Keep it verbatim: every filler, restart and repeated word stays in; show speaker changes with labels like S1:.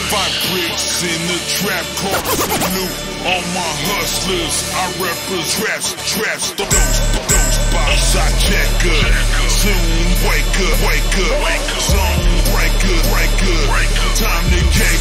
S1: Five bricks in the trap, call salute. All my hustlers, I represent traps, traps. Those, those spots I check up. Soon wake up, wake up. Zone break up, break up. Time to get